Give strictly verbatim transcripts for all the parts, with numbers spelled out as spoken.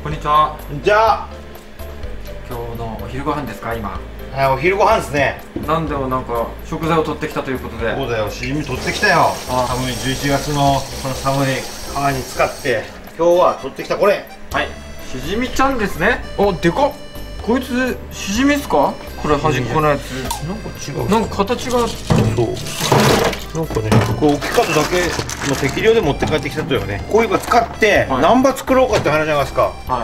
こんにちは。 じゃあ今日のお昼ご飯ですか？今。 はい、お昼ご飯ですね。 なんでもなんか食材を取ってきたということで。 そうだよ、しじみ取ってきたよ。寒いじゅういちがつのこの寒い川に使って今日は取ってきたこれ。 はい、しじみちゃんですね。あ、でかっ。こいつしじみっすか？これ端っこのやつ。 なんか違う。 なんか形が。 そうなんかね、こう大きかっただけの適量で持って帰ってきたとよね。こういうの使って何羽作ろうかって話じゃないですか。はい、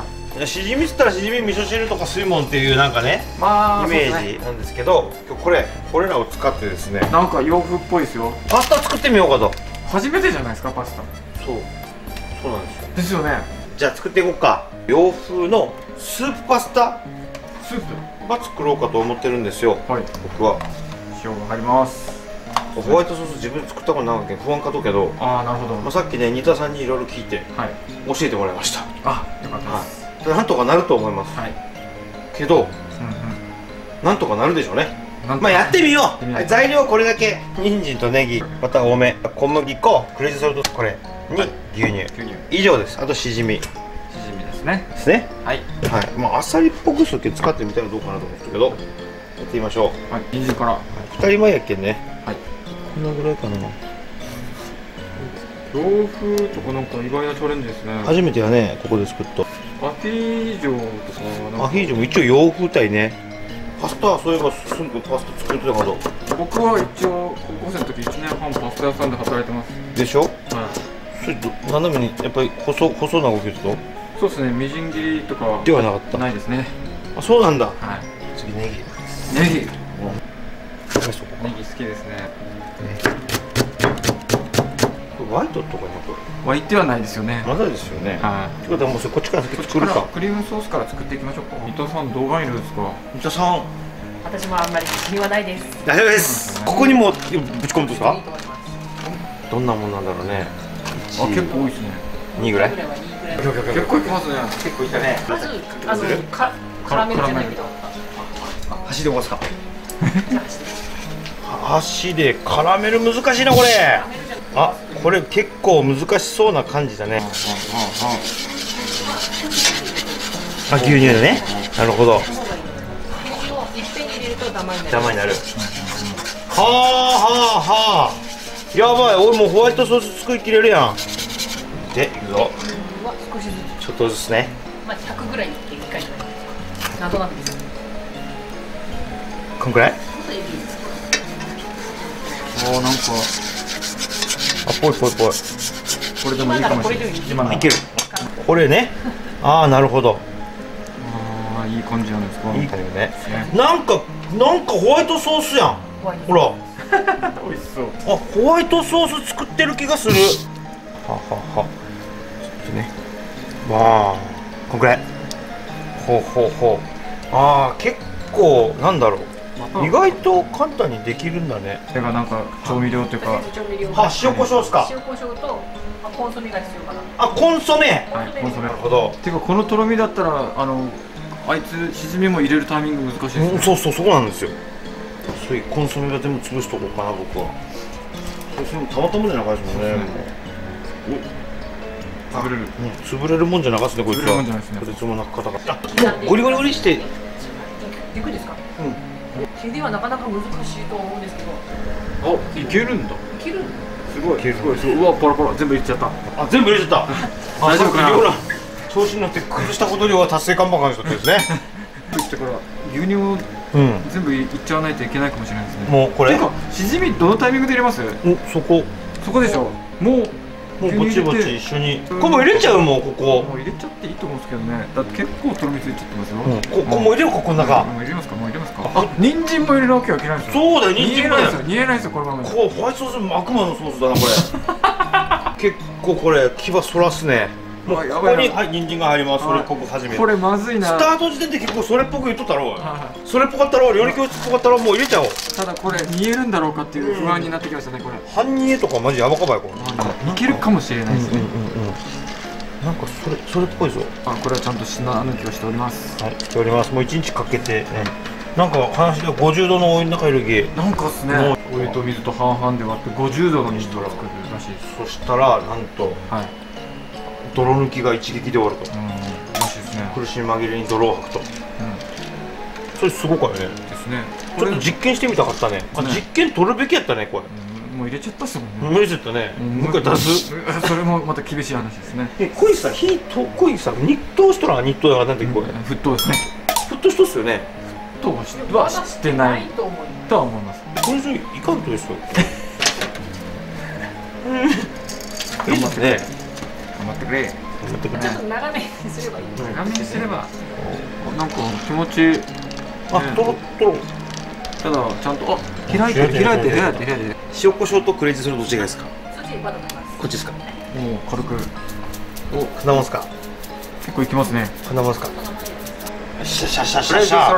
しじみっつったらしじみ味噌汁とか水もんっていうなんかね、まあ、イメージなんですけど、今日これこれらを使ってですね、 なんか洋風っぽいですよ。 パスタ作ってみようかと。初めてじゃないですか、パスタ。そうそうなんですよ。 ですよね。じゃあ作っていこうか。洋風のスープパスタスープは作ろうかと思ってるんですよ。はい、僕は塩が入ります。 ホワイトソース自分で作ったことないけど不安かとけど、ああなるほど、まあ、さっきね新田さんにいろいろ聞いて、はい、教えてもらいました。あ、よかったです、はい、なんとかなると思います、はい、けど、うんうん、なんとかなるでしょうね。まあやってみよう。はい、材料これだけ。人参とネギまた多め、小麦粉、クレイジーソルトこれに、はい、牛乳以上です。あとしじみしじみですねですね。はい、はい、まああっさりっぽくするけど使ってみたらどうかなと思ったけど、やってみましょう。はい、人参から、はい、ふたりまえやっけんね。はい、こんなぐらいかな。 洋風とかなんか意外なチャレンジですね。 初めてやね、ここで作ったアヒージョとか。 アヒージョも一応洋風たいね。パスタはそういえばすぐパスタ作ってたかど。 僕は一応高校生の時いちねんはんパスタ屋さんで働いてます。 でしょ。はい。それ斜めにやっぱり細細な動きですと。 そうですね、みじん切りとかではなかった。 ないですね。 あ、そうなんだ。はい。 次ネギ。 ネギ。 ネギ好きですね。 ワイトとかに沸いてはないですよね。 まだですよね。はい。ということはもうこっちから先作るか。クリームソースから作っていきましょうか。伊藤さん動画いるんですか？ 伊藤さん。 私もあんまり自信はないです。 大丈夫です。ここにもぶち込むんですか？どんなもんなんだろうね。 あ、結構多いですね。 にぐらい？ 結構いきますね。 結構いったね。 まずあのかカラメルじゃないけど。 箸で押すか。箸でカラメル難しいなこれ。あ、これ結構難しそうな感じだね。あ、牛乳だね。なるほど。ダマになる。はあはあはあ。やばい、俺もうホワイトソース作りきれるやん。で、いくぞ。ちょっとずつね。 まあひゃくぐらいいっていっかい。なんとなくです。 こんくらい？ あー、なんかあ、ぽいぽいぽい。 これでもいいかもしれない。 今いける。これね。ああ、なるほど。 ああ、いい感じなんですか。 いい感じね。なんか、なんかホワイトソースやん。ほら。 美味しそう。 あ、ホワイトソース作ってる気がする。ははは。ちょっとね。わあ、こんくらい。ほうほうほう。ああ、結構、なんだろう。意外と簡単にできるんだね。 それがなんか調味料というか。 は、塩コショウですか。 塩コショウとコンソメが必要かな。 あ、コンソメ。 はい、コンソメ。 なるほど。 ていうかこのとろみだったらあのあいつしじみも入れるタイミング難しいですね。 そうそうそうなんですよ。そういうコンソメが全部潰しとこうかな僕は。それたまったもんじゃなかですもんね。 潰れる。 潰れるもんじゃなかですねこいつは。潰れるもんじゃないですね。こいつもなかったから。ゴリゴリゴリして。 いくですか？うん。火ではなかなか難しいと思うんですけど。 あ、いけるんだ。いける。 すごい。すごいすごい。うわ、パラパラ全部入れちゃった。 あ、全部入れちゃった。 大丈夫かな。 調子に乗って崩したこと量は達成感ばかりだったですね。 だから牛乳を全部いっちゃわないといけないかもしれないですね。 もうこれ。 てかしじみどのタイミングで入れます？ お、そこ。 そこでしょ。もう。 もうぼちぼち一緒に。ここも入れちゃうもうここ。 もう入れちゃっていいと思うんですけどね。だって結構とろみついちゃってますよ。 ここも入れようかこの中。 もう入れますか。もう入れますか。あ、人参も入れなきゃいけないんですよ。 そうだよ、人参もだよ。 煮えないですよこのまま。 こうホワイトソース悪魔のソースだなこれ。結構これ牙そらすね。もうここにはい人参が入ります。それっぽく始める。 これまずいな。 スタート時点で結構それっぽく言っとったろ。それっぽかったろ。料理教室っぽかったろ。もう入れちゃおう。 ただこれ煮えるんだろうかっていう不安になってきましたねこれ。 半煮えとかマジヤバかばいこれ。 いけるかもしれないですね。 なんかそれそれっぽいぞ。 あ、これはちゃんと砂抜きをしております。 はい、しております。もう一日かけてね。なんか話でごじゅうどのお湯の中入れる気。なんかっすね。お湯と水と半々で割ってごじゅうどの水を作るらしいです。 そしたらなんと。はい。泥抜きが一撃で終わると。うん、らしいですね。 苦し紛れに泥を吐くと、それすごかよね。ですね。ちょっと実験してみたかったね。実験取るべきやったねこれ。 もう入れちゃったっすもんね。 もう入れちゃったね。もう一回出す。 それもまた厳しい話ですね。 え、こいさ、火とこいさ、日当しとらん、日当だからなんてこれ。 沸騰ですね。 沸騰しとっすよね。 沸騰はしてないとは思います。 これ以上いかんとですよ。いいですね。 頑張ってくれ。 ちょっと長めにすればいい。 長めにすれば。なんか気持ち。 あ、とろとろ。 ただちゃんとあ開いてる開いてる開いてる開いてる。 塩コショウとクレイジーソルトどっちがいいですか？ そっちまだ食べます。 こっちですか？ おお軽く。 お、かなますか？ 結構いきますね。 かなますか？シャシャシャシャシャ。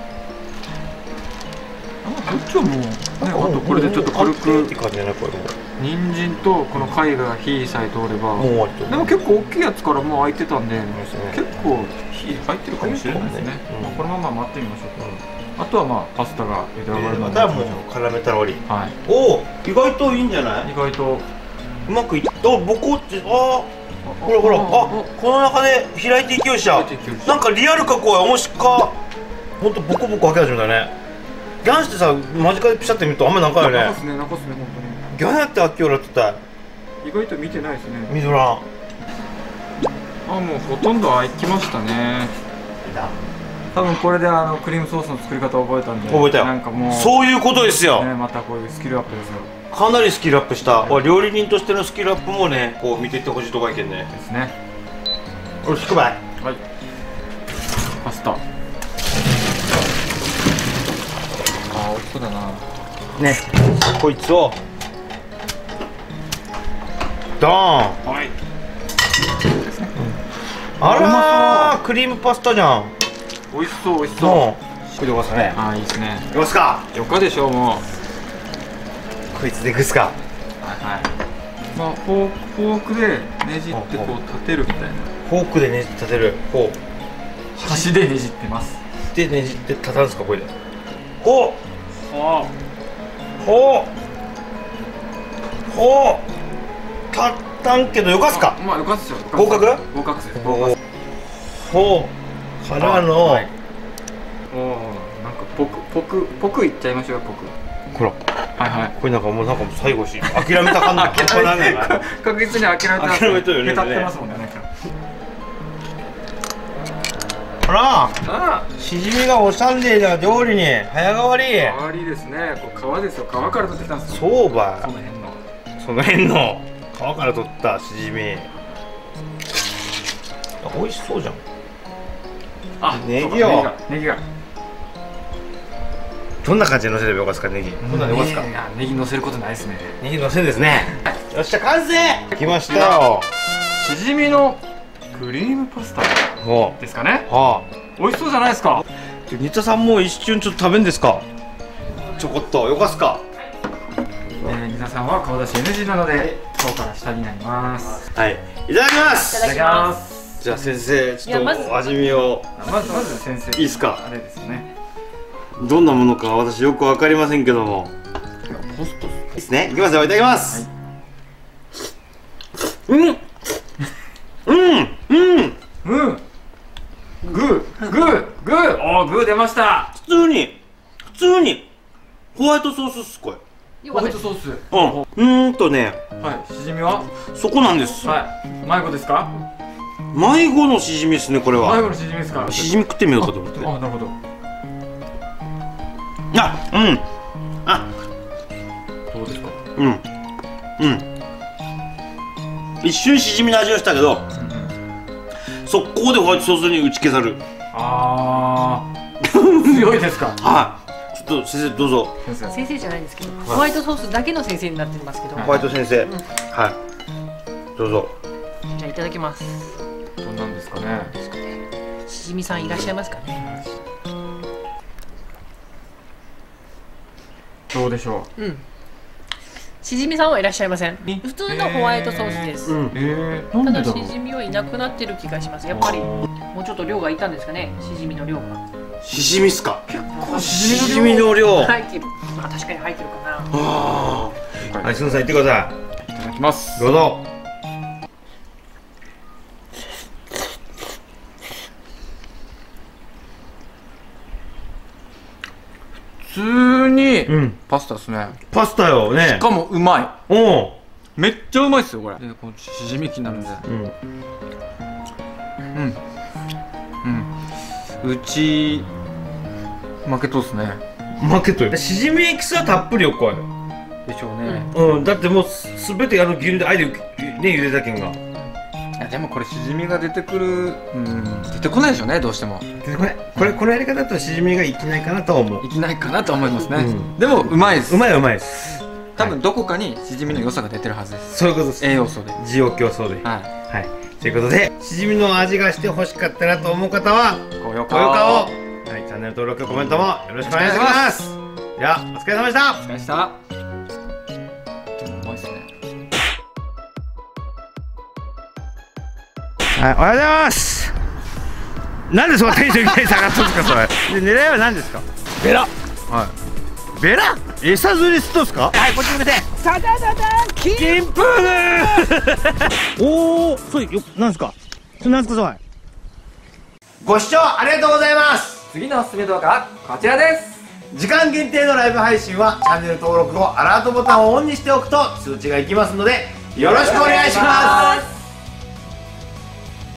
こっちはもうね、あとこれでちょっと軽くって感じじゃないこれも。 人参とこの貝が火さえ通れば。 もう終わりと。 でも結構大きいやつからもう開いてたんで、結構火入ってるかもしれないですね。このまま待ってみましょうか。あとはまあパスタが茹で上がるので、 またもう絡めたら終わり。はい。おお、意外といいんじゃない？ 意外とうまくいった。ボコって、ああ、ほらほら、あ、この中で開いていきよしゃ。なんかリアルかこう、面白か。本当ボコボコ開け始めたね。ギャンしてさ、間近でピシャって見るとあんまなんかよね。 なんかすね、なんかすね、本当に。 ギャンやって開けよらってた。 意外と見てないですね。 見とらん。 あ、もうほとんど開きましたね。多分これであのクリームソースの作り方を覚えたんで。 覚えたよ。 なんかもうそういうことですよ。 ね、またこういうスキルアップですよ。 かなりスキルアップした。料理人としてのスキルアップもね、こう見ていってほしいとこいけんね。 ですね。 これひくばい。 はい。パスタ。あ、美味しそうだな。 ね、こいつをドーン。はい。あらー、クリームパスタじゃん。 美味しそう美味しそう。これでよかすかね。 ああ、いいですね。 よかすか。 よかでしょうもう。 こいつでいくすか。はいはい。まあフォークフォークでねじってこう立てるみたいな。 フォークでねじ立てる。こう。 箸でねじってます。 でねじって立たんすかこれで。こう。はあ。ほう。ほう。立ったんけどよかすか。 まあよかすよ。 合格？ 合格です。 ほう。からの。はい、 おお、なんかポクポクポクいっちゃいましょうよポク。 ほら。はいはい。これなんかもうなんかもう最後し諦めた感じ。諦めた。 確実に諦めた。 諦めとるよね。 下手ってますもんね。なんか。 ほら。あ。しじみがおしゃんでじゃ料理に早変わり。 変わりですね。こう皮ですよ。皮から取ってきたんですよ。 そうば。 その辺の。 その辺の皮から取ったしじみ。美味しそうじゃん。 あ、 ネギをネギがどんな感じで乗せればよかですか？ネギどんなのよかですか？ ネギ乗せることないですね。 ネギ乗せるんですね。よっしゃ完成。来ましたよ。 しじみのクリームパスタですかね。はあ、美味しそうじゃないですか。 新田さんも一瞬ちょっと食べんですか？ちょこっとよかすか？ 新田さんは顔出し エヌジー なので顔から下になります。 はい、いただきます。 いただきます。 じゃあ先生ちょっと味見を。 まずまず先生いいですか？ あれですね。 どんなものか私よくわかりませんけども。ポストいいですね。いきますよ。いただきます。うん。うんうんうん。グーグーグー。おおグー出ました。 普通に普通にホワイトソースっすこれ。 ホワイトソース。 うんうんとね。 はい。しじみは？ そこなんです。 はい。迷子ですか？ 迷子のしじみですねこれは。 迷子のしじみですか？ しじみ食ってみようかと思って。 あ、なるほど。 あ、うん。あ、 どうですか？ うん。うん。一瞬しじみの味がしたけど、速攻でホワイトソースに打ち消さる。ああ。強いですか？ はい。ちょっと先生どうぞ。 先生じゃないんですけど、ホワイトソースだけの先生になってますけど。 ホワイト先生。はい。どうぞ。 じゃあいただきます。 どうなんですかね。 しじみさんいらっしゃいますかね。 どうでしょう。うん。しじみさんはいらっしゃいません。普通のホワイトソースです。えー、ただしじみはいなくなってる気がします。やっぱりもうちょっと量がいたんですかね。しじみの量が。 しじみっすか。 結構しじみの量。 入ってる。まあ確かに入ってるかな。 ああ。はい、すみません、行ってください。いただきます。 どうぞ。 普通にパスタですね。 パスタよね。 しかもうまい。 おお、 めっちゃうまいっすよこれ。でこのしじみ気になるんで、うんうんうん、うち負けとっすね。 負けとよ。しじみエキスはたっぷりよこいでしょうね。 うん、だってもうすべてあの牛乳であえてね茹でたけんが。 いやでもこれしじみが出てくる、うん、出てこないでしょうね、どうしても。 出てこない。これこのやり方だとしじみがいきないかなとは思う。 いきないかなと思いますね。でもうまいです。 うまいうまいです。 多分どこかにしじみの良さが出てるはずです。 そういうことです。 栄養素で、 滋養競争で。はいはい。ということで、しじみの味がして欲しかったなと思う方は高評価を、 はい、チャンネル登録コメントもよろしくお願いします。ではお疲れ様でした。 お疲れ様でした。うまいっすね。 はい、おはようございます。なんでそんなテンションいきなり下がったんですかそれ。で狙いは何ですか。ベラ。はい。ベラ。餌釣りすっとんすか。はい、こっち向けて。サダダダキンプール。おお、それよ、なんですか。それなんですかそれ。ご視聴ありがとうございます。 次のおすすめ動画はこちらです。 時間限定のライブ配信はチャンネル登録後アラートボタンをオンにしておくと通知がいきますのでよろしくお願いします。